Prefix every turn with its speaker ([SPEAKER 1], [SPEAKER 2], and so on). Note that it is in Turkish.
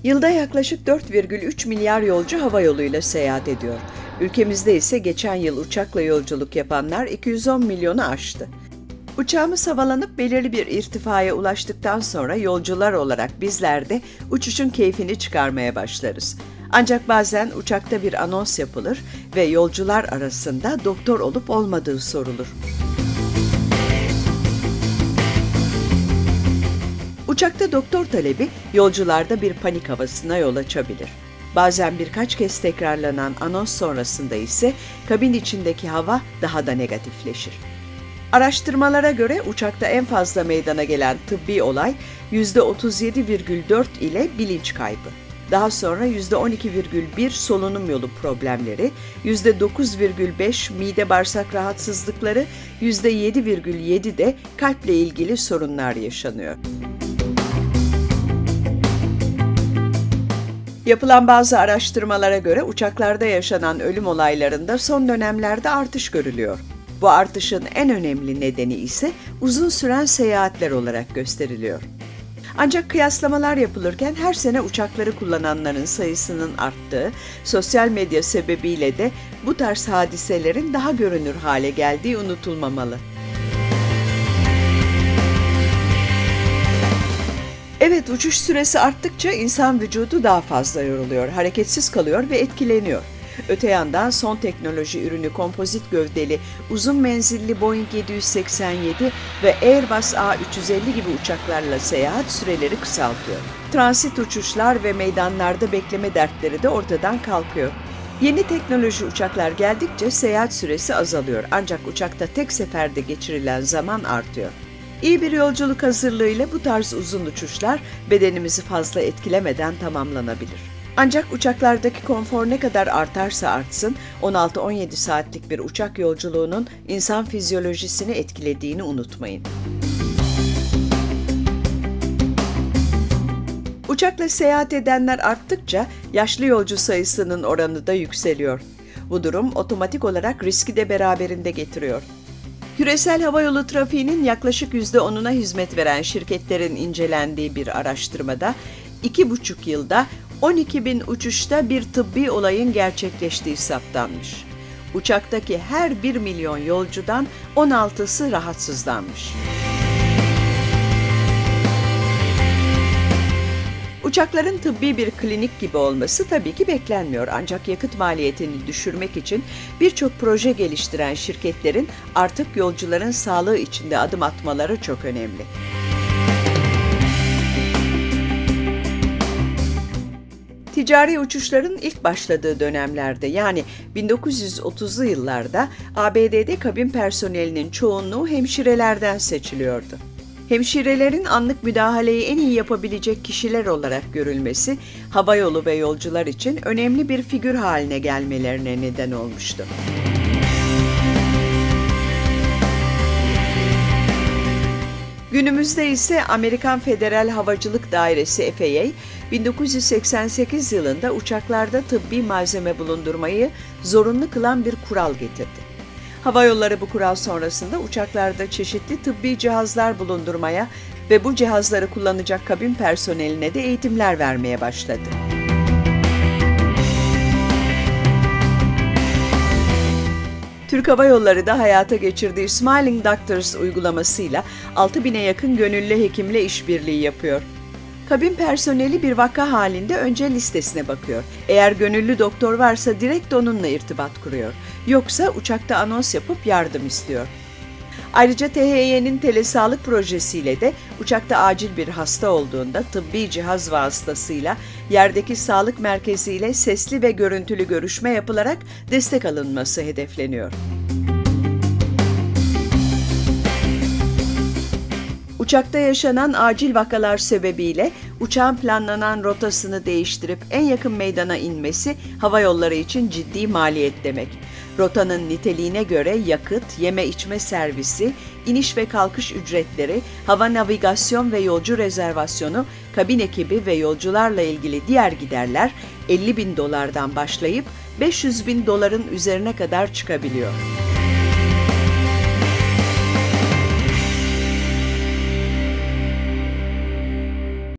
[SPEAKER 1] Yılda yaklaşık 4,3 milyar yolcu havayoluyla seyahat ediyor. Ülkemizde ise geçen yıl uçakla yolculuk yapanlar 210 milyonu aştı. Uçağımız havalanıp belirli bir irtifaya ulaştıktan sonra yolcular olarak bizler de uçuşun keyfini çıkarmaya başlarız. Ancak bazen uçakta bir anons yapılır ve yolcular arasında doktor olup olmadığı sorulur. Uçakta doktor talebi yolcularda bir panik havasına yol açabilir. Bazen birkaç kez tekrarlanan anons sonrasında ise kabin içindeki hava daha da negatifleşir. Araştırmalara göre uçakta en fazla meydana gelen tıbbi olay %37,4 ile bilinç kaybı. Daha sonra %12,1 solunum yolu problemleri, %9,5 mide bağırsak rahatsızlıkları, %7,7 de kalple ilgili sorunlar yaşanıyor. Yapılan bazı araştırmalara göre uçaklarda yaşanan ölüm olaylarında son dönemlerde artış görülüyor. Bu artışın en önemli nedeni ise uzun süren seyahatler olarak gösteriliyor. Ancak kıyaslamalar yapılırken her sene uçakları kullananların sayısının arttığı, sosyal medya sebebiyle de bu tarz hadiselerin daha görünür hale geldiği unutulmamalı. Evet, uçuş süresi arttıkça insan vücudu daha fazla yoruluyor, hareketsiz kalıyor ve etkileniyor. Öte yandan son teknoloji ürünü kompozit gövdeli, uzun menzilli Boeing 787 ve Airbus A350 gibi uçaklarla seyahat süreleri kısaltıyor. Transit uçuşlar ve meydanlarda bekleme dertleri de ortadan kalkıyor. Yeni teknoloji uçaklar geldikçe seyahat süresi azalıyor, ancak uçakta tek seferde geçirilen zaman artıyor. İyi bir yolculuk hazırlığıyla bu tarz uzun uçuşlar bedenimizi fazla etkilemeden tamamlanabilir. Ancak uçaklardaki konfor ne kadar artarsa artsın, 16-17 saatlik bir uçak yolculuğunun insan fizyolojisini etkilediğini unutmayın. Uçakla seyahat edenler arttıkça yaşlı yolcu sayısının oranı da yükseliyor. Bu durum otomatik olarak riski de beraberinde getiriyor. Küresel havayolu trafiğinin yaklaşık %10'una hizmet veren şirketlerin incelendiği bir araştırmada 2,5 yılda 12.000 uçuşta bir tıbbi olayın gerçekleştiği saptanmış. Uçaktaki her 1 milyon yolcudan 16'sı rahatsızlanmış. Uçakların tıbbi bir klinik gibi olması tabii ki beklenmiyor, ancak yakıt maliyetini düşürmek için birçok proje geliştiren şirketlerin artık yolcuların sağlığı içinde adım atmaları çok önemli. Ticari uçuşların ilk başladığı dönemlerde, yani 1930'lu yıllarda ABD'de kabin personelinin çoğunluğu hemşirelerden seçiliyordu. Hemşirelerin anlık müdahaleyi en iyi yapabilecek kişiler olarak görülmesi, havayolu ve yolcular için önemli bir figür haline gelmelerine neden olmuştu. Günümüzde ise Amerikan Federal Havacılık Dairesi FAA, 1988 yılında uçaklarda tıbbi malzeme bulundurmayı zorunlu kılan bir kural getirdi. Havayolları bu kural sonrasında uçaklarda çeşitli tıbbi cihazlar bulundurmaya ve bu cihazları kullanacak kabin personeline de eğitimler vermeye başladı. Türk Hava Yolları da hayata geçirdiği Smiling Doctors uygulamasıyla 6.000'e yakın gönüllü hekimle işbirliği yapıyor. Kabin personeli bir vaka halinde önce listesine bakıyor. Eğer gönüllü doktor varsa direkt onunla irtibat kuruyor. Yoksa uçakta anons yapıp yardım istiyor. Ayrıca THY'nin telesağlık projesiyle de uçakta acil bir hasta olduğunda tıbbi cihaz vasıtasıyla yerdeki sağlık merkeziyle sesli ve görüntülü görüşme yapılarak destek alınması hedefleniyor. Uçakta yaşanan acil vakalar sebebiyle uçağın planlanan rotasını değiştirip en yakın meydana inmesi havayolları için ciddi maliyet demek. Rotanın niteliğine göre yakıt, yeme içme servisi, iniş ve kalkış ücretleri, hava navigasyon ve yolcu rezervasyonu, kabin ekibi ve yolcularla ilgili diğer giderler $50.000'dan başlayıp $500.000 üzerine kadar çıkabiliyor.